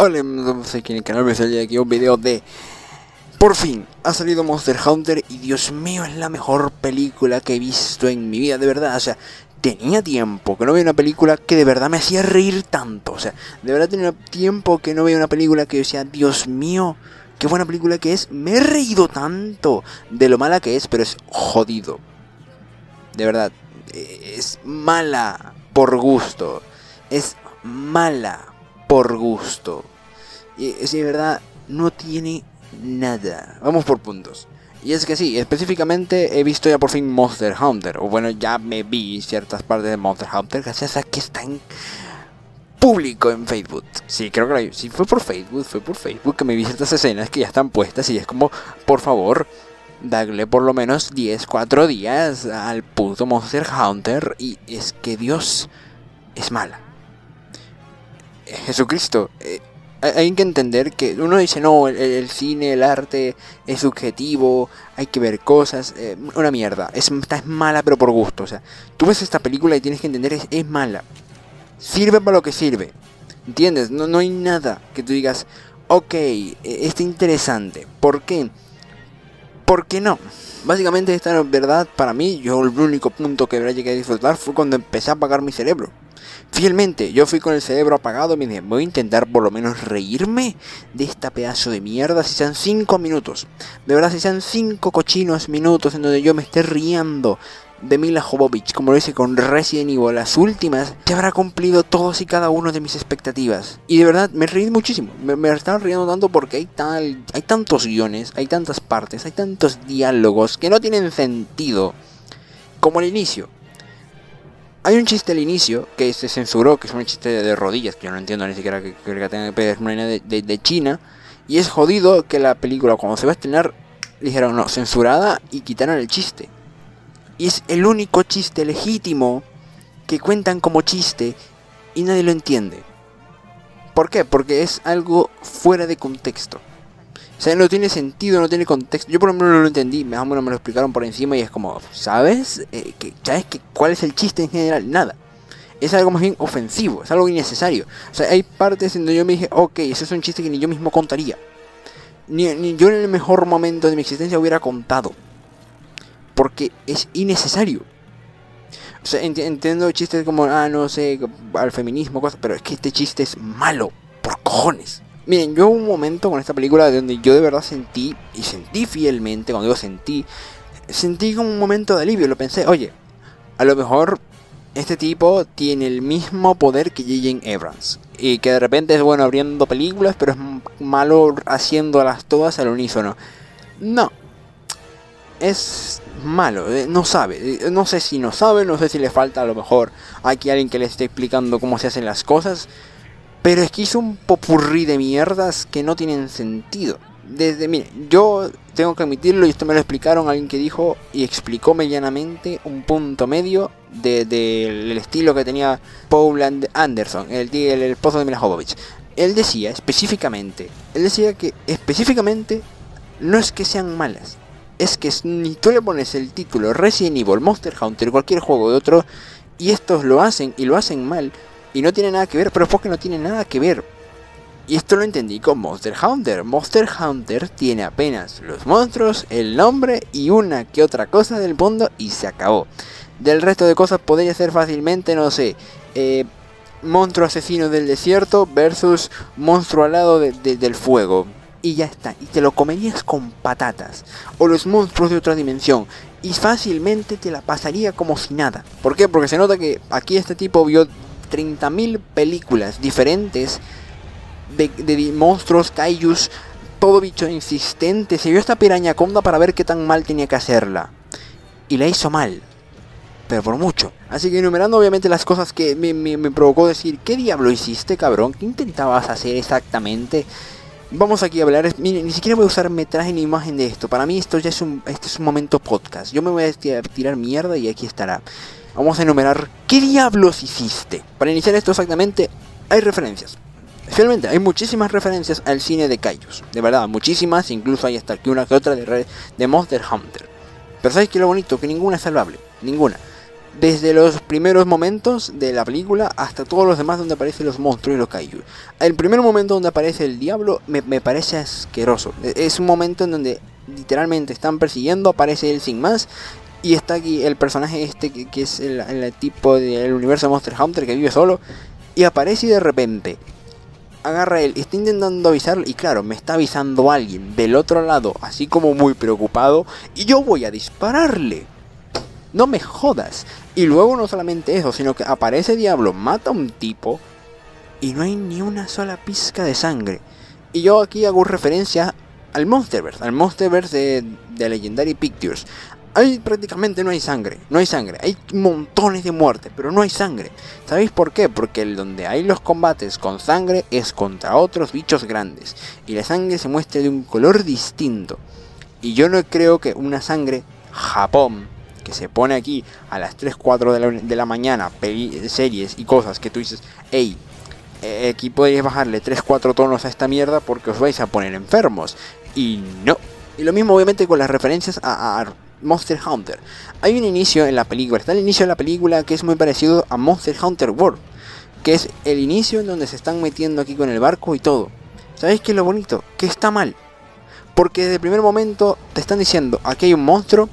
Hola, soy aquí en el canal, me sale aquí un video de... Por fin, ha salido Monster Hunter y Dios mío, es la mejor película que he visto en mi vida, de verdad. O sea, tenía tiempo que no veía una película que de verdad me hacía reír tanto. O sea, de verdad tenía tiempo que no veía una película que yo decía, Dios mío, qué buena película que es. Me he reído tanto de lo mala que es, pero es jodido. De verdad, es mala por gusto. Es mala por gusto. Y es de verdad, no tiene nada. Vamos por puntos. Y es que sí, específicamente he visto ya por fin Monster Hunter. O bueno, ya me vi ciertas partes de Monster Hunter gracias a que está en público en Facebook. Sí, creo que sí fue por Facebook que me vi ciertas escenas que ya están puestas. Y es como, por favor, darle por lo menos 4 días al puto Monster Hunter. Y es que Dios es mala. Jesucristo, hay que entender que uno dice, no, el cine, el arte es subjetivo, hay que ver cosas, una mierda, es mala pero por gusto. O sea, tú ves esta película y tienes que entender, es mala, sirve para lo que sirve, ¿entiendes? No hay nada que tú digas, ok, está interesante, ¿por qué? ¿Por qué no? Básicamente esta en verdad, para mí, yo el único punto que llegué a disfrutar fue cuando empecé a apagar mi cerebro. Fielmente, yo fui con el cerebro apagado y me dije, voy a intentar por lo menos reírme de esta pedazo de mierda, si sean 5 minutos. De verdad, si sean 5 cochinos minutos en donde yo me esté riendo de Mila Jovovich, como lo hice con Resident Evil, las últimas, que habrá cumplido todos y cada uno de mis expectativas. Y de verdad, me reí muchísimo. Me estaba riendo tanto porque hay tantos guiones, hay tantas partes, hay tantos diálogos que no tienen sentido. Como al inicio. Hay un chiste al inicio que se censuró, que es un chiste de rodillas, que yo no entiendo ni siquiera que tenga que pedir una de China. Y es jodido que la película, cuando se va a estrenar, dijeron no, censurada y quitaron el chiste. Y es el único chiste legítimo que cuentan como chiste y nadie lo entiende. ¿Por qué? Porque es algo fuera de contexto. O sea, no tiene sentido, no tiene contexto. Yo por lo menos no lo entendí, más o menos me lo explicaron por encima y es como, ¿sabes? ¿Sabes cuál es el chiste en general? Nada. Es algo más bien ofensivo, es algo innecesario. O sea, hay partes en donde yo me dije, ok, ese es un chiste que ni yo mismo contaría. Ni yo en el mejor momento de mi existencia hubiera contado. Porque es innecesario. O sea, entiendo chistes como, no sé, al feminismo, cosas, pero es que este chiste es malo, por cojones. Miren, yo hubo un momento con esta película donde yo de verdad sentí, y sentí fielmente, cuando digo sentí como un momento de alivio, lo pensé, oye, a lo mejor este tipo tiene el mismo poder que J.J. Abrams, y que de repente es bueno abriendo películas, pero es malo haciéndolas todas al unísono. No, es malo, no sabe, no sé si no sabe, no sé si le falta a lo mejor aquí alguien que le esté explicando cómo se hacen las cosas. Pero es que hizo un popurrí de mierdas que no tienen sentido. Mire, yo tengo que admitirlo y esto me lo explicaron alguien que dijo y explicó medianamente un punto medio del estilo que tenía Paul Anderson, el esposo de Mila Jovovich. Él decía que específicamente no es que sean malas. Es que ni tú le pones el título Resident Evil, Monster Hunter, cualquier juego de otro, y estos lo hacen y lo hacen mal. Y no tiene nada que ver, pero es porque no tiene nada que ver. Y esto lo entendí con Monster Hunter. Monster Hunter tiene apenas los monstruos, el nombre y una que otra cosa del mundo y se acabó. Del resto de cosas podría ser fácilmente, no sé, monstruo asesino del desierto versus monstruo alado del fuego. Y ya está, y te lo comerías con patatas. O los monstruos de otra dimensión. Y fácilmente te la pasaría como si nada. ¿Por qué? Porque se nota que aquí este tipo vio 30.000 películas diferentes de monstruos, kaijus, todo bicho insistente. Se vio esta pirañaconda para ver qué tan mal tenía que hacerla. Y la hizo mal. Pero por mucho. Así que enumerando obviamente las cosas que me provocó decir, ¿qué diablo hiciste, cabrón? ¿Qué intentabas hacer exactamente? Vamos aquí a hablar, miren, ni siquiera voy a usar metraje ni imagen de esto. Para mí esto ya es un momento podcast. Yo me voy a tirar mierda y aquí estará. Vamos a enumerar ¿qué diablos hiciste? Para iniciar esto exactamente, hay referencias. Finalmente, hay muchísimas referencias al cine de kaijus. De verdad, muchísimas, incluso hay hasta una que otra de Monster Hunter. Pero ¿sabes qué es lo bonito? Que ninguna es salvable. Ninguna. Desde los primeros momentos de la película hasta todos los demás donde aparecen los monstruos y los kaiju. El primer momento donde aparece el diablo me parece asqueroso. Es un momento en donde literalmente están persiguiendo, aparece él sin más. Y está aquí el personaje este que es el tipo del universo de Monster Hunter que vive solo. Y aparece y de repente agarra él, está intentando avisarle. Y claro, me está avisando alguien del otro lado, así como muy preocupado. Y yo voy a dispararle. No me jodas. Y luego no solamente eso, sino que aparece Diablo, mata a un tipo y no hay ni una sola pizca de sangre. Y yo aquí hago referencia al Monsterverse de Legendary Pictures. Ahí prácticamente no hay sangre, hay montones de muertes, pero no hay sangre. ¿Sabéis por qué? Porque donde hay los combates con sangre es contra otros bichos grandes. Y la sangre se muestra de un color distinto. Y yo no creo que una sangre Japón, que se pone aquí a las 3, 4 de la mañana, series y cosas que tú dices, hey, aquí podéis bajarle 3, 4 tonos a esta mierda porque os vais a poner enfermos. Y no. Y lo mismo obviamente con las referencias a Monster Hunter. Hay un inicio en la película, está el inicio de la película que es muy parecido a Monster Hunter World, que es el inicio en donde se están metiendo aquí con el barco y todo. ¿Sabéis qué es lo bonito? Que está mal. Porque desde el primer momento te están diciendo, aquí hay un monstruo.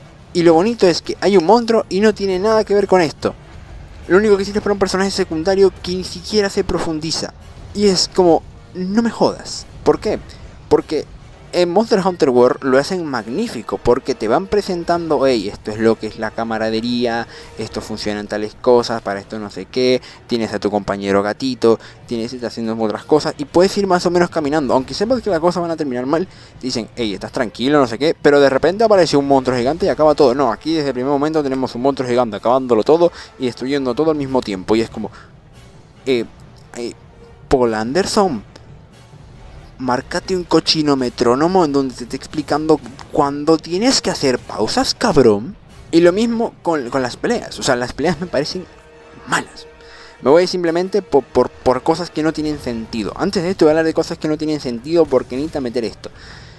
Y lo bonito es que hay un monstruo y no tiene nada que ver con esto. Lo único que sirve es para un personaje secundario que ni siquiera se profundiza. Y es como, no me jodas. ¿Por qué? Porque en Monster Hunter World lo hacen magnífico, porque te van presentando, hey, esto es lo que es la camaradería, esto funciona en tales cosas, para esto no sé qué, tienes a tu compañero gatito, estás haciendo otras cosas, y puedes ir más o menos caminando, aunque sepas que las cosas van a terminar mal, te dicen, hey, estás tranquilo, no sé qué, pero de repente aparece un monstruo gigante y acaba todo. No, aquí desde el primer momento tenemos un monstruo gigante acabándolo todo y destruyendo todo al mismo tiempo, y es como, Paul Anderson, márcate un cochino metrónomo en donde te esté explicando cuándo tienes que hacer pausas, cabrón. Y lo mismo con las peleas. O sea, las peleas me parecen malas. Me voy simplemente por cosas que no tienen sentido. Antes de esto voy a hablar de cosas que no tienen sentido porque necesita meter esto.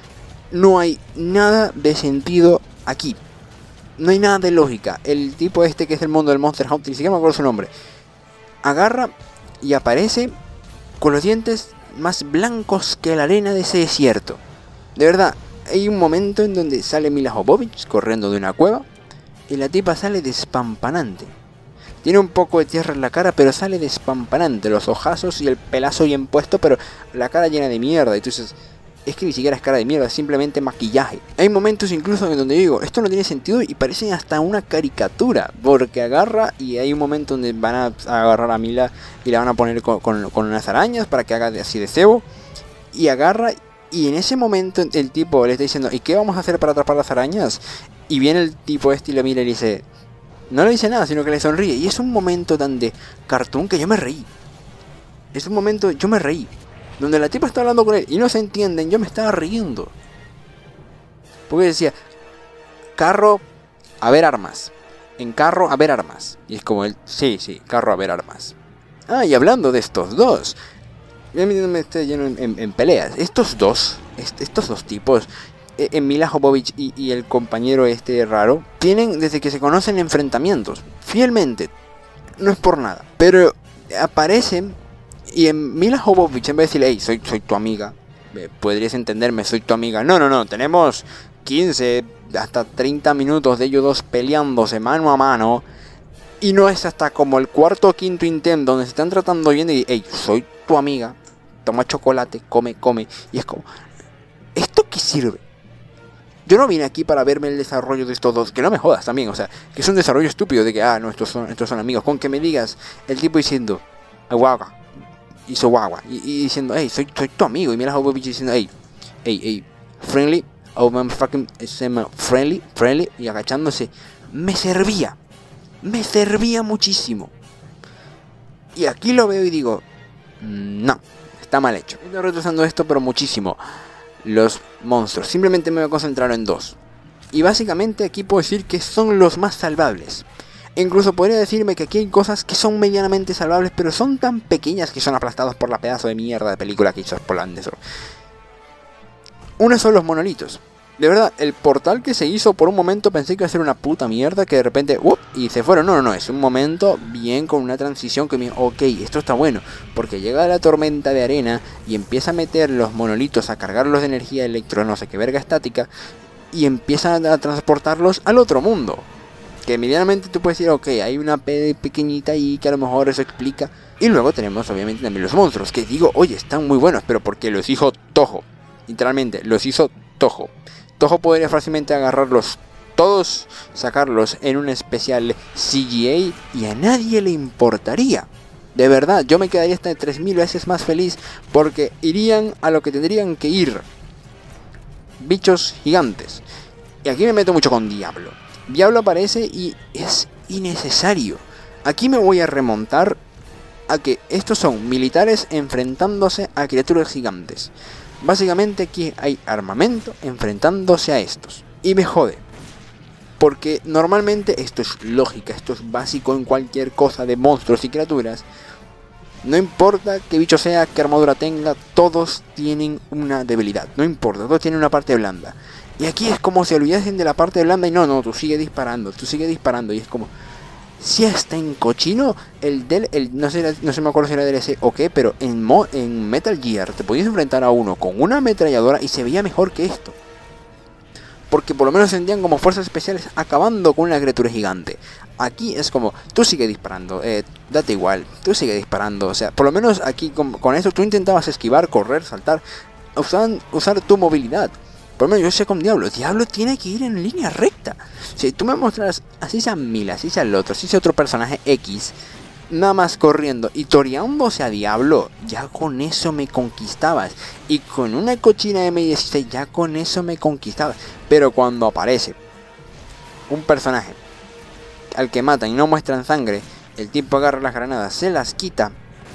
No hay nada de sentido aquí. No hay nada de lógica. El tipo este que es el mundo del Monster Hunter, ni siquiera me acuerdo su nombre, agarra y aparece con los dientes más blancos que la arena de ese desierto. De verdad, hay un momento en donde sale Mila Jovovich corriendo de una cueva y la tipa sale despampanante. Tiene un poco de tierra en la cara, pero sale despampanante. Los ojazos y el pelazo bien puesto, pero la cara llena de mierda. Y tú dices, es que ni siquiera es cara de mierda, es simplemente maquillaje. Hay momentos incluso en donde digo, esto no tiene sentido y parecen hasta una caricatura. Porque agarra y hay un momento donde van a agarrar a Mila y la van a poner con unas arañas para que haga así de cebo. Y agarra y en ese momento el tipo le está diciendo, ¿y qué vamos a hacer para atrapar las arañas? Y viene el tipo este y le mira y le dice, no le dice nada, sino que le sonríe. Y es un momento tan de cartoon que yo me reí. Es un momento, yo me reí. Donde la tipa está hablando con él y no se entienden, yo me estaba riendo. Porque decía, carro, a ver armas. En carro, a ver armas. Y es como el, sí, carro, a ver armas. Ah, y hablando de estos dos, ya me estoy lleno en peleas. Estos dos tipos, Mila Jovovich y el compañero este raro, tienen desde que se conocen enfrentamientos. Fielmente, no es por nada. Pero aparecen. Y en Mila Jovovich, en vez de decirle, hey, soy tu amiga, podrías entenderme, soy tu amiga. No, tenemos 15 hasta 30 minutos de ellos dos peleándose mano a mano. Y no es hasta como el cuarto o quinto intento donde se están tratando bien y, hey, soy tu amiga, toma chocolate, come. Y es como, ¿esto qué sirve? Yo no vine aquí para verme el desarrollo de estos dos, que no me jodas también, o sea, que es un desarrollo estúpido de que, no, estos son amigos. Con que me digas, el tipo diciendo, guagua. Hizo guagua y diciendo, hey, soy tu amigo. Y Mila Jovovich diciendo, hey, friendly, oh man, fucking friendly, y agachándose. Me servía muchísimo. Y aquí lo veo y digo, no, está mal hecho. Estoy retrasando esto, pero muchísimo. Los monstruos, simplemente me voy a concentrar en dos. Y básicamente aquí puedo decir que son los más salvables. Incluso podría decirme que aquí hay cosas que son medianamente salvables, pero son tan pequeñas que son aplastados por la pedazo de mierda de película que hizo Paul Anderson. Uno son los monolitos. De verdad, el portal que se hizo por un momento pensé que iba a ser una puta mierda, que de repente, ¡up! Y se fueron. No, es un momento bien con una transición que me... Ok, esto está bueno, porque llega la tormenta de arena y empieza a meter los monolitos, a cargarlos de energía electro, no sé qué verga estática, y empiezan a transportarlos al otro mundo. Que medianamente tú puedes decir, ok, hay una pequeñita ahí que a lo mejor eso explica. Y luego tenemos obviamente también los monstruos, que digo, oye, están muy buenos, pero porque los hizo Toho. Literalmente, los hizo Toho. Toho podría fácilmente agarrarlos todos, sacarlos en un especial CGI y a nadie le importaría. De verdad, yo me quedaría hasta 3000 veces más feliz porque irían a lo que tendrían que ir. Bichos gigantes. Y aquí me meto mucho con Diablo. Diablo aparece y es innecesario. Aquí me voy a remontar a que estos son militares enfrentándose a criaturas gigantes. Básicamente aquí hay armamento enfrentándose a estos. Y me jode. Porque normalmente esto es lógica, esto es básico en cualquier cosa de monstruos y criaturas. No importa qué bicho sea, qué armadura tenga, todos tienen una debilidad. No importa, todos tienen una parte blanda. Y aquí es como si olvidasen de la parte blanda y no, tú sigue disparando, Y es como... Si hasta en cochino, no sé me acuerdo si era DLC o qué, pero en Metal Gear te podías enfrentar a uno con una ametralladora y se veía mejor que esto. Porque por lo menos sentían como fuerzas especiales acabando con una criatura gigante. Aquí es como, tú sigue disparando, date igual, tú sigue disparando. O sea, por lo menos aquí con eso tú intentabas esquivar, correr, saltar, usar tu movilidad. Por lo menos yo sé con Diablo tiene que ir en línea recta. Si tú me mostras, así sea Mila, así sea el otro, así sea otro personaje X, nada más corriendo y toreándose a Diablo, ya con eso me conquistabas. Y con una cochina M16 ya con eso me conquistabas. Pero cuando aparece un personaje al que matan y no muestran sangre, el tipo agarra las granadas, se las quita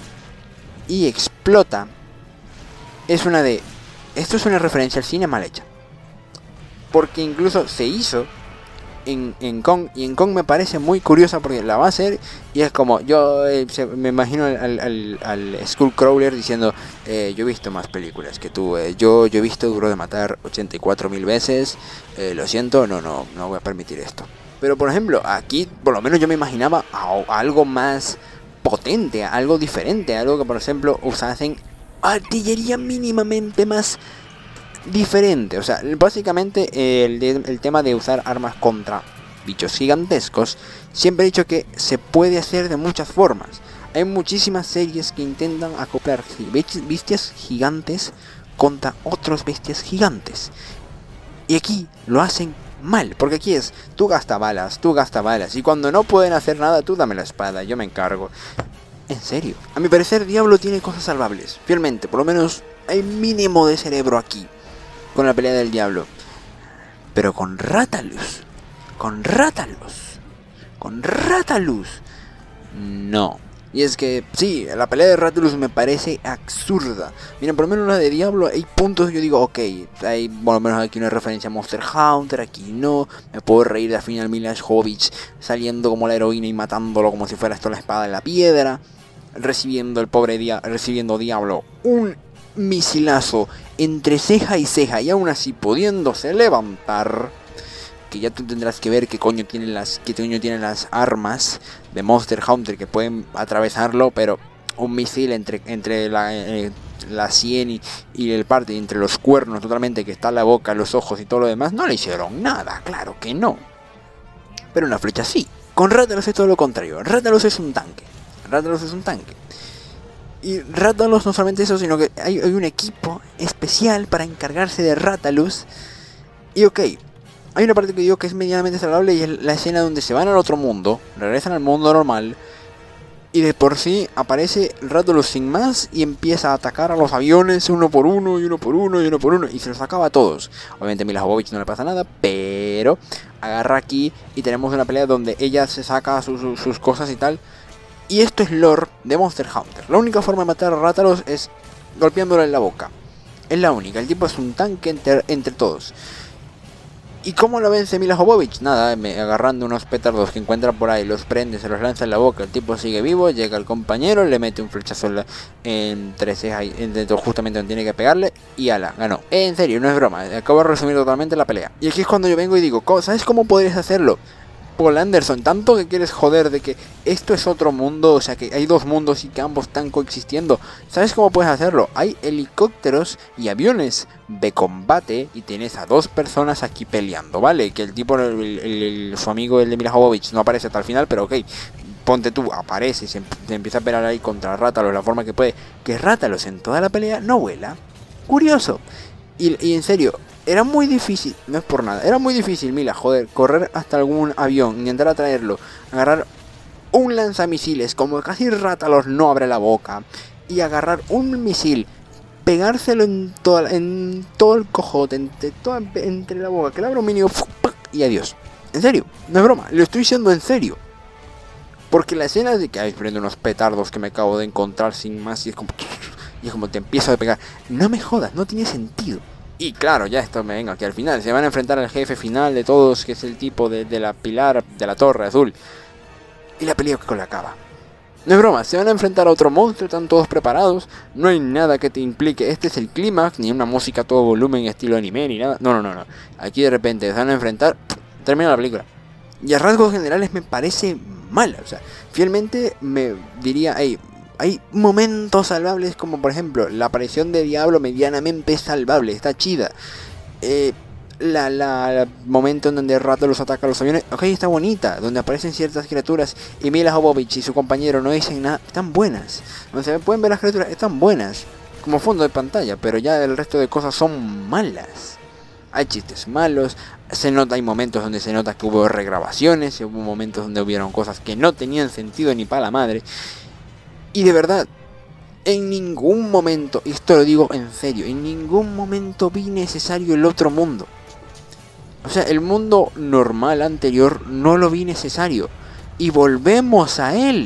y explota. Es una de... Esto es una referencia al cine mal hecha. Porque incluso se hizo en Kong, y en Kong me parece muy curiosa porque la va a hacer y es como, yo me imagino al Skullcrawler diciendo, yo he visto más películas que tú, yo he visto Duro de Matar 84.000 veces, lo siento, no voy a permitir esto. Pero por ejemplo, aquí por lo menos yo me imaginaba algo más potente, algo diferente, algo que por ejemplo usasen artillería mínimamente más diferente. O sea, básicamente el tema de usar armas contra bichos gigantescos, siempre he dicho que se puede hacer de muchas formas. Hay muchísimas series que intentan acoplar bestias gigantes contra otros bestias gigantes. Y aquí lo hacen mal, porque aquí es, tú gasta balas, y cuando no pueden hacer nada, tú dame la espada, yo me encargo. En serio, a mi parecer Diablo tiene cosas salvables, fielmente, por lo menos hay mínimo de cerebro aquí, con la pelea del Diablo. Pero con Rathalos, no. Y es que, sí, la pelea de Rathalos me parece absurda. Miren, por lo menos la de Diablo, hay puntos que yo digo, ok, hay por lo menos aquí una referencia a Monster Hunter, aquí no. Me puedo reír de al final Mila Jovovich saliendo como la heroína y matándolo como si fuera esto la espada de la piedra. Recibiendo Diablo un misilazo entre ceja y ceja y aún así pudiéndose levantar. Que ya tú tendrás que ver qué coño tienen las armas de Monster Hunter que pueden atravesarlo, pero un misil entre la sien y el parte, entre los cuernos totalmente, que está la boca, los ojos y todo lo demás, no le hicieron nada, claro que no. Pero una flecha sí. Con Rathalos es todo lo contrario. Rathalos es un tanque. Y Rathalos no solamente eso, sino que hay un equipo especial para encargarse de Rathalos. Y ok, hay una parte que digo que es medianamente salvable y es la escena donde se van al otro mundo, regresan al mundo normal y de por sí aparece Rathalos sin más y empieza a atacar a los aviones uno por uno y se los acaba a todos. Obviamente Mila Jovovich no le pasa nada, pero agarra aquí y tenemos una pelea donde ella se saca sus cosas y tal. Y esto es lore de Monster Hunter. La única forma de matar a Rathalos es golpeándolo en la boca. Es la única, el tipo es un tanque entre todos. ¿Y cómo lo vence Mila Jovovich? Nada, agarrando unos petardos que encuentra por ahí, los prende, se los lanza en la boca, el tipo sigue vivo, llega el compañero, le mete un flechazo entre cejas, justamente donde tiene que pegarle, y ala, ganó. En serio, no es broma, acabo de resumir totalmente la pelea. Y aquí es cuando yo vengo y digo, ¿sabes cómo podrías hacerlo? Paul Anderson, tanto que quieres joder de que esto es otro mundo, o sea que hay dos mundos y que ambos están coexistiendo. ¿Sabes cómo puedes hacerlo? Hay helicópteros y aviones de combate y tienes a dos personas aquí peleando, ¿vale? Que el tipo, su amigo el de Mila Jovovich no aparece hasta el final, pero ok, ponte tú, aparece, se empieza a pelear ahí contra Rátalos de la forma que puede. Que Rátalos en toda la pelea no vuela. Curioso. Y en serio, era muy difícil, no es por nada, era muy difícil, Mila, joder, correr hasta algún avión, intentar atraerlo, agarrar un lanzamisiles, como casi Rátalos no abre la boca, y agarrar un misil, pegárselo en todo el cojote, entre la boca, que le abra un mínimo, y adiós. En serio, no es broma, lo estoy diciendo en serio. Porque la escena de que hay prende unos petardos que me acabo de encontrar sin más, y es como te empiezo a pegar. No me jodas, no tiene sentido. Y claro, ya esto me venga aquí al final. Se van a enfrentar al jefe final de todos, que es el tipo de la pilar de la torre azul. Y la película acaba. No es broma, se van a enfrentar a otro monstruo, están todos preparados. No hay nada que te implique, este es el clímax, ni una música a todo volumen estilo anime, ni nada. No. Aquí de repente se van a enfrentar, termina la película. Y a rasgos generales me parece mala. O sea, fielmente me diría, hey, hay momentos salvables, como por ejemplo la aparición de Diablo medianamente salvable, está chida. El momento en donde Rátalos ataca a los aviones, ok, está bonita. Donde aparecen ciertas criaturas y Mila Jovovich y su compañero no dicen nada, están buenas. Donde se pueden ver las criaturas, están buenas como fondo de pantalla, pero ya el resto de cosas son malas. Hay chistes malos, hay momentos donde se nota que hubo regrabaciones, hubo momentos donde hubieron cosas que no tenían sentido ni para la madre. Y de verdad, en ningún momento, y esto lo digo en serio, en ningún momento vi necesario el otro mundo. O sea, el mundo normal anterior no lo vi necesario. Y volvemos a él.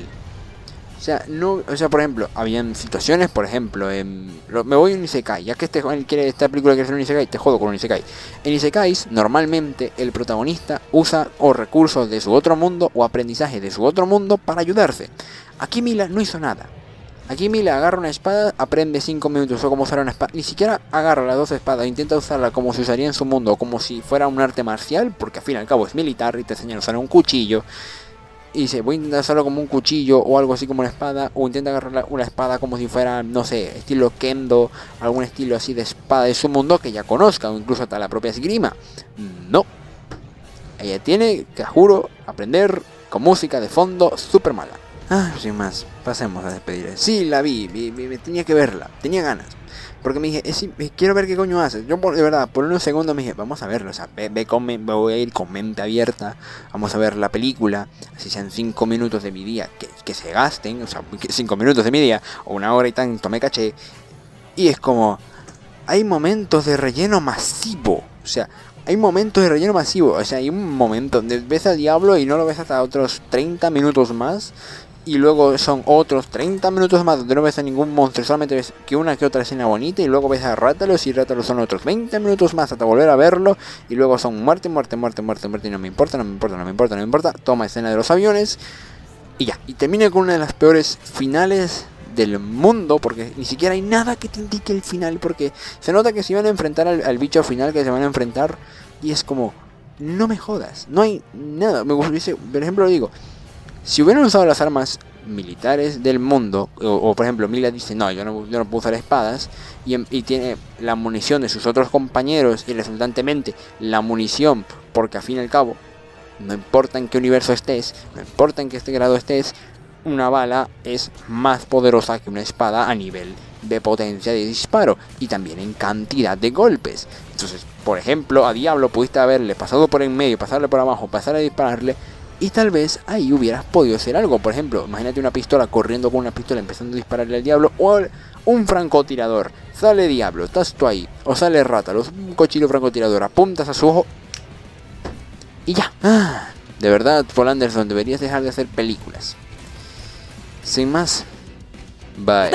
O sea, por ejemplo, habían situaciones, por ejemplo, me voy a un Isekai, ya que esta película quiere ser un Isekai, te jodo con un Isekai. En Isekais, normalmente, el protagonista usa o recursos de su otro mundo o aprendizaje de su otro mundo para ayudarse. Aquí Mila no hizo nada. Aquí Mila agarra una espada, aprende 5 minutos o cómo usar una espada. Ni siquiera agarra las dos espadas, intenta usarla como se usaría en su mundo, como si fuera un arte marcial, porque al fin y al cabo es militar y te enseñan a usar un cuchillo. Y dice, voy a intentar usarlo como un cuchillo o algo así como una espada, o intenta agarrar una espada como si fuera, no sé, estilo kendo, algún estilo así de espada de su mundo que ya conozca, o incluso hasta la propia esgrima. No. Ella tiene, te juro, aprender con música de fondo súper mala. Sin más, pasemos a despedir. Sí, la vi, tenía que verla, tenía ganas. Porque me dije, quiero ver qué coño haces. Yo de verdad, por unos segundos me dije, vamos a verlo. O sea, voy a ir con mente abierta. Vamos a ver la película. Así sean 5 minutos de mi día que se gasten. O sea, 5 minutos de mi día. O 1 hora y tanto me caché. Y es como, hay momentos de relleno masivo. O sea, hay momentos de relleno masivo. O sea, hay un momento donde ves al Diablo y no lo ves hasta otros 30 minutos más. Y luego son otros 30 minutos más donde no ves a ningún monstruo, solamente ves que una que otra escena bonita. Y luego ves a Rátalos y Rátalos son otros 20 minutos más hasta volver a verlo. Y luego son muerte. Y no me importa. Toma escena de los aviones. Y ya. Y termina con una de las peores finales del mundo. Porque ni siquiera hay nada que te indique el final. Porque se nota que se van a enfrentar al bicho final que se van a enfrentar. Y es como, no me jodas. No hay nada. Por ejemplo, digo, si hubieran usado las armas militares del mundo, o por ejemplo Mila dice, no, yo no puedo usar espadas, y tiene la munición de sus otros compañeros, y resultantemente la munición, porque al fin y al cabo, no importa en qué universo estés, no importa en qué grado estés, una bala es más poderosa que una espada a nivel de potencia de disparo, y también en cantidad de golpes. Entonces, por ejemplo, a Diablo pudiste haberle pasado por en medio, pasarle por abajo, pasar a dispararle, y tal vez ahí hubieras podido hacer algo. Por ejemplo, imagínate una pistola corriendo con una pistola empezando a dispararle al Diablo. O un francotirador. Sale Diablo, estás tú ahí. O sale Rátalos, un cochino francotirador. Apuntas a su ojo. Y ya. De verdad, Paul Anderson, deberías dejar de hacer películas. Sin más. Bye.